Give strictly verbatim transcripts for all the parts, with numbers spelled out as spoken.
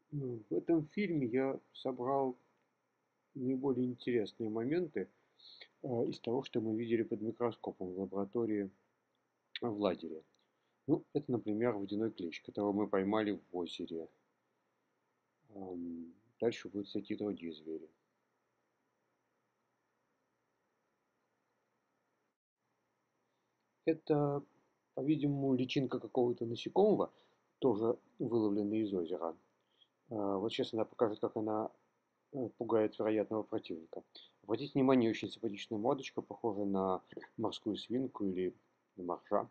Ну, В этом фильме я собрал наиболее интересные моменты э, из того, что мы видели под микроскопом в лаборатории э, в лагере. Ну, это, например, водяной клещ, которого мы поймали в озере. Ам, Дальше будут всякие другие звери. Это, по-видимому, личинка какого-то насекомого, тоже выловленная из озера. А, Вот сейчас она покажет, как она э, пугает вероятного противника. Обратите внимание, очень симпатичная мордочка, похожа на морскую свинку или на моржа.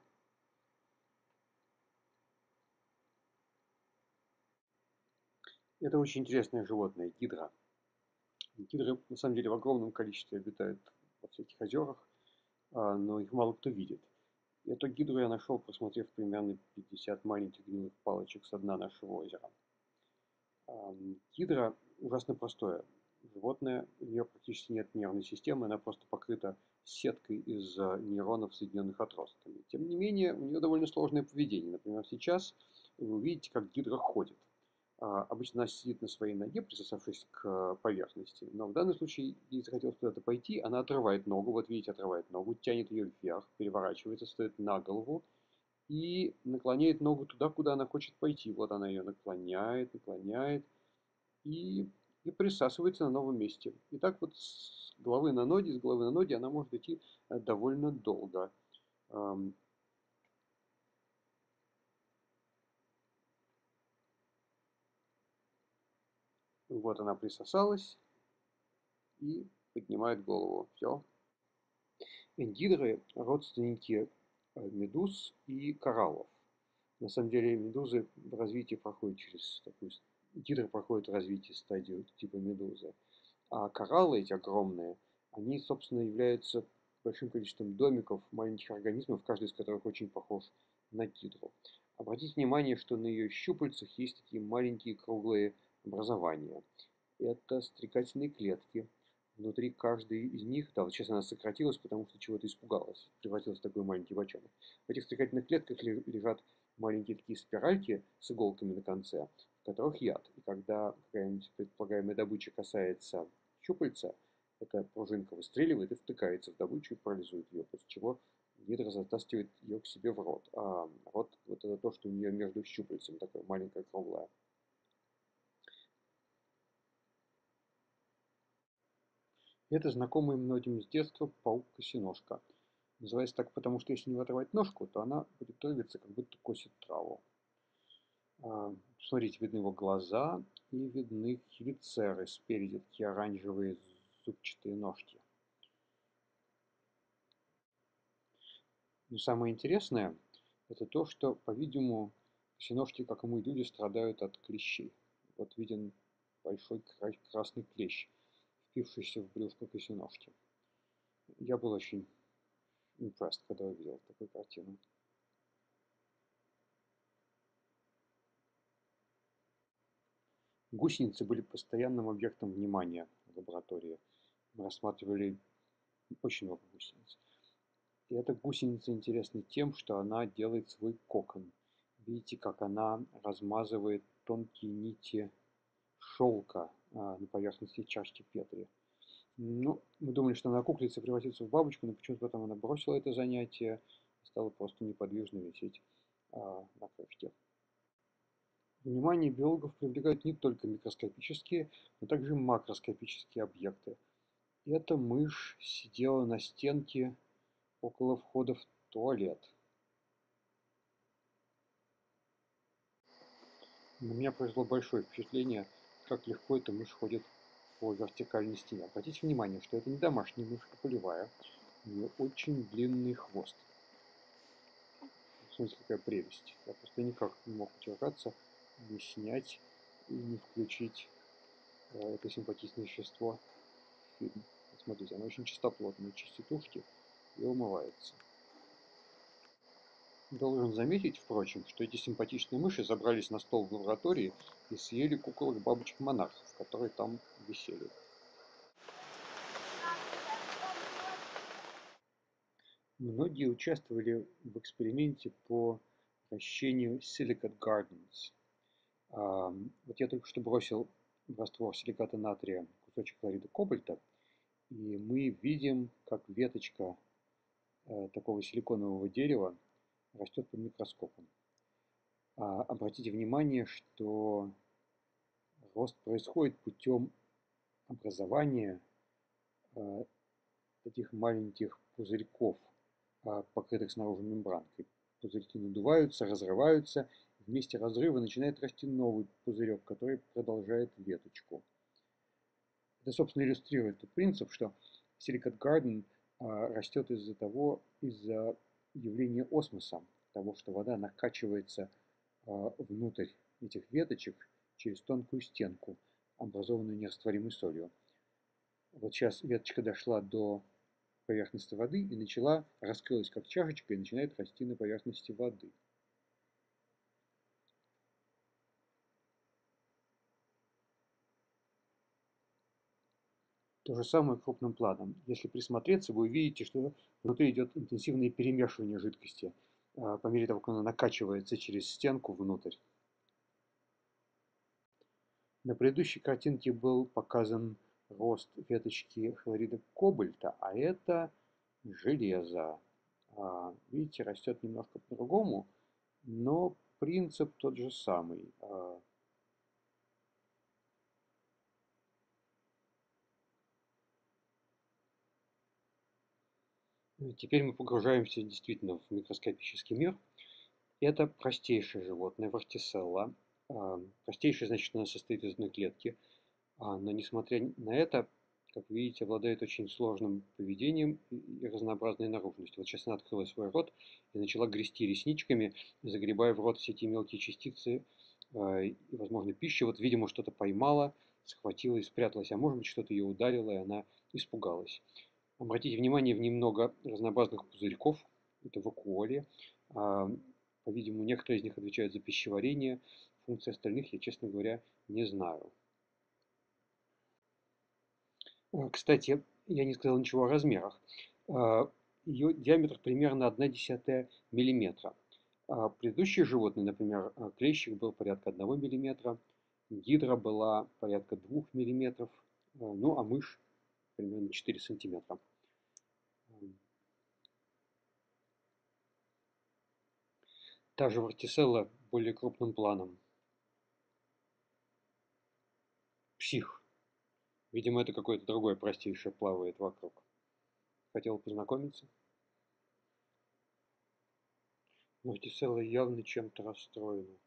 Это очень интересное животное, гидра. Гидры на самом деле в огромном количестве обитают во всяких озерах, а, но их мало кто видит. И эту гидру я нашел, просмотрев примерно пятьдесят маленьких гнилых палочек с дна нашего озера. Ам, Гидра ужасно простое животное, у нее практически нет нервной системы, она просто покрыта сеткой из а, нейронов, соединенных отростками. Тем не менее, у нее довольно сложное поведение. Например, сейчас вы увидите, как гидра ходит. А, Обычно она сидит на своей ноге, присосавшись к поверхности. Но в данном случае, ей захотелось куда-то пойти, она отрывает ногу, вот видите, отрывает ногу, тянет ее вверх, переворачивается, стоит на голову и наклоняет ногу туда, куда она хочет пойти. Вот она ее наклоняет, наклоняет и, и присасывается на новом месте. И так вот с головы на ноги, с головы на ноги она может идти э, довольно долго. Ам, Вот она присосалась и поднимает голову. Все. Гидры – родственники э, медуз и кораллов. На самом деле медузы в развитии проходят через такую... с- Гидры проходят в развитии стадию типа медузы. А кораллы эти огромные, они, собственно, являются большим количеством домиков, маленьких организмов, каждый из которых очень похож на гидру. Обратите внимание, что на ее щупальцах есть такие маленькие круглые образования. Это стрекательные клетки. Внутри каждой из них, да, вот сейчас она сократилась, потому что чего-то испугалась, превратилась в такой маленький бочонок. В этих стрекательных клетках лежат маленькие такие спиральки с иголками на конце, в которых яд. И когда какая-нибудь предполагаемая добыча касается щупальца, эта пружинка выстреливает и втыкается в добычу и парализует ее, после чего гидра затаскивает ее к себе в рот. А рот, вот это то, что у нее между щупальцами, такое маленькое круглое. Это знакомый многим с детства паук-косиножка. Называется так, потому что если не оторвать ножку, то она будет двигаться, как будто косит траву. А, Смотрите, видны его глаза и видны хелицеры спереди, такие оранжевые зубчатые ножки. Но самое интересное, это то, что, по-видимому, косиножки, как и мы, люди, страдают от клещей. Вот виден большой красный клещ, впившийся в брюшко косиножки. Я был очень impressed, когда увидел такую картину. Гусеницы были постоянным объектом внимания в лаборатории. Мы рассматривали очень много гусениц. И эта гусеница интересна тем, что она делает свой кокон. Видите, как она размазывает тонкие нити шелка а, на поверхности чашки Петри. Ну, мы думали, что она окуклится, превратится в бабочку, но почему-то потом она бросила это занятие и стала просто неподвижно висеть а, на крышке. Внимание биологов привлекают не только микроскопические, но также макроскопические объекты. Эта мышь сидела на стенке около входа в туалет. На меня произвело большое впечатление, как легко эта мышь ходит по вертикальной стене. Обратите внимание, что это не домашняя мышь, а полевая. У нее очень длинный хвост. Смотрите, какая прелесть. Я просто никак не мог удержаться, не снять и не включить э, это симпатичное вещество в фильм. Вот смотрите, оно очень чистоплотное, частитушки и умывается. Должен заметить, впрочем, что эти симпатичные мыши забрались на стол в лаборатории и съели куколок бабочек-монархов, которые там висели. Многие участвовали в эксперименте по ращению Silicate Gardens. А, Вот я только что бросил в раствор силиката натрия кусочек хлорида кобальта, и мы видим, как веточка э, такого силиконового дерева растет под микроскопом. А, Обратите внимание, что рост происходит путем образования э, таких маленьких пузырьков, а, покрытых снаружи мембранкой. Пузырьки надуваются, разрываются, в месте разрыва начинает расти новый пузырек, который продолжает веточку. Это, собственно, иллюстрирует тот принцип, что Silicate Garden а, растет из-за того, из-за явления осмоса, того, что вода накачивается а, внутрь этих веточек через тонкую стенку, образованную нерастворимой солью. Вот сейчас веточка дошла до поверхности воды и начала, раскрылась как чашечка и начинает расти на поверхности воды. То же самое крупным планом. Если присмотреться, вы увидите, что внутри идет интенсивное перемешивание жидкости а, по мере того, как она накачивается через стенку внутрь. На предыдущей картинке был показан рост веточки хлорида кобальта, а это железо. А, Видите, растет немножко по-другому, но принцип тот же самый. А, Теперь мы погружаемся действительно в микроскопический мир. Это простейшее животное, вортиселла. А, Простейшее, значит, она состоит из одной клетки. А, Но несмотря на это, как видите, обладает очень сложным поведением и разнообразной наружностью. Вот сейчас она открыла свой рот и начала грести ресничками, загребая в рот все эти мелкие частицы а, и, возможно, пищи. Вот, видимо, что-то поймала, схватила и спряталась, а может быть, что-то ее ударило, и она испугалась. Обратите внимание, в ней много разнообразных пузырьков, это вакуоли. А, По-видимому, некоторые из них отвечают за пищеварение. Функции остальных я, честно говоря, не знаю. А, Кстати, я не сказал ничего о размерах. А, Ее диаметр примерно одна десятая миллиметра. А Предыдущие животные, например, а, клещик был порядка одного миллиметра, гидра была порядка двух миллиметров, а, ну а мышь примерно четыре сантиметра. Та же вортиселла более крупным планом. Псих. Видимо, это какое-то другое простейшее плавает вокруг. Хотел познакомиться? Вортиселла явно чем-то расстроена.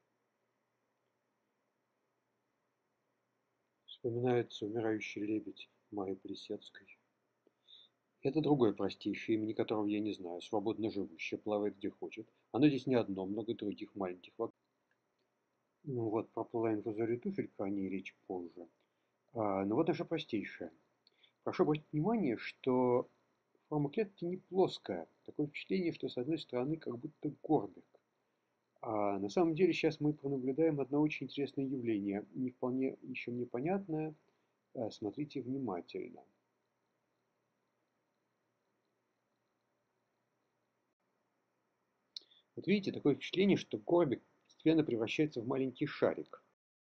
Вспоминается умирающий лебедь Марьи Плесецкой. Это другое простейшее, имени которого я не знаю, свободно живущее, плавает где хочет. Оно здесь не одно, много других маленьких вокруг. Ну вот, проплыла инфузория туфелька, о ней речь позже. А, ну вот наша простейшая. Прошу обратить внимание, что форма клетки не плоская. Такое впечатление, что с одной стороны как будто горбик. А на самом деле сейчас мы пронаблюдаем одно очень интересное явление, не вполне еще мне понятное. А, Смотрите внимательно. Вот видите, такое впечатление, что горбик постепенно превращается в маленький шарик.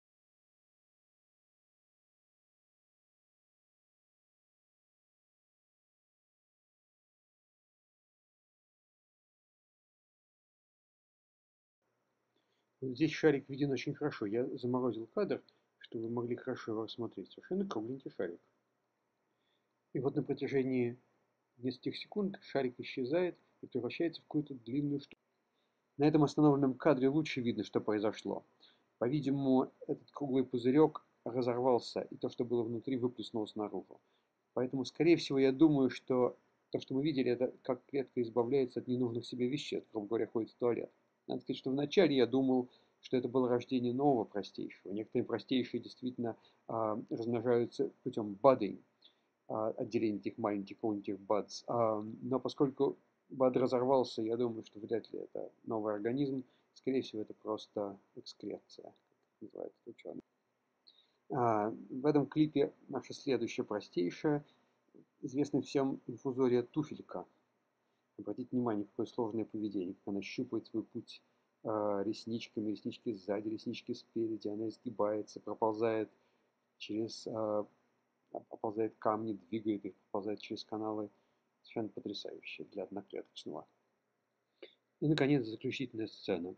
Вот здесь шарик виден очень хорошо. Я заморозил кадр, чтобы вы могли хорошо его рассмотреть. Совершенно кругленький шарик. И вот на протяжении нескольких секунд шарик исчезает и превращается в какую-то длинную штуку. На этом остановленном кадре лучше видно, что произошло. По-видимому, этот круглый пузырек разорвался, и то, что было внутри, выплеснулось наружу. Поэтому, скорее всего, я думаю, что то, что мы видели, это как клетка избавляется от ненужных себе веществ, грубо говоря, ходит в туалет. Надо сказать, что вначале я думал, что это было рождение нового простейшего. Некоторые простейшие действительно а, размножаются путем budding, а, отделения этих маленьких маленьких buds. А, но поскольку бад разорвался, я думаю, что вряд ли это новый организм. Скорее всего, это просто экскреция, как называют ученые. А, в этом клипе наша следующая простейшая, известная всем инфузория туфелька. Обратите внимание, какое сложное поведение, как она щупает свой путь а, ресничками, реснички сзади, реснички спереди, она изгибается, проползает через, а, оползает камни, двигает их, проползает через каналы. Совершенно потрясающе для одноклеточного. И, наконец, заключительная сцена.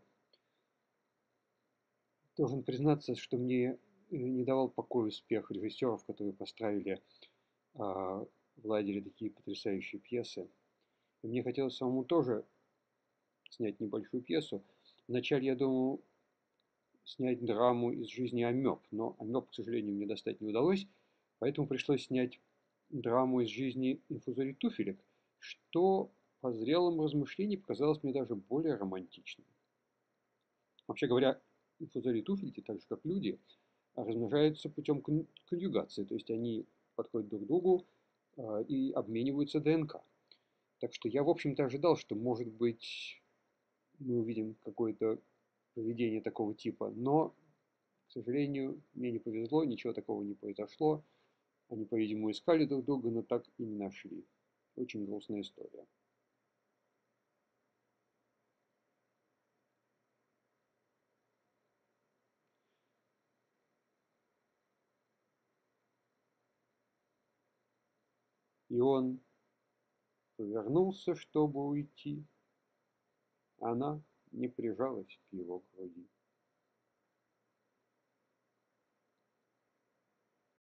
Должен признаться, что мне не давал покоя успех режиссеров, которые поставили а, в лагере такие потрясающие пьесы. И мне хотелось самому тоже снять небольшую пьесу. Вначале я думал снять драму из жизни амеб, но амеб, к сожалению, мне достать не удалось, поэтому пришлось снять драму из жизни инфузорий туфелек, что по зрелому размышлению показалось мне даже более романтичным. Вообще говоря, инфузории туфельки, так же как люди, размножаются путем конъюгации, то есть они подходят друг к другу э, и обмениваются ДНК. Так что я, в общем-то, ожидал, что, может быть, мы увидим какое-то поведение такого типа, но, к сожалению, мне не повезло, ничего такого не произошло. Они, по-видимому, искали друг друга, но так и не нашли. Очень грустная история. И он повернулся, чтобы уйти. Она не прижалась к его груди.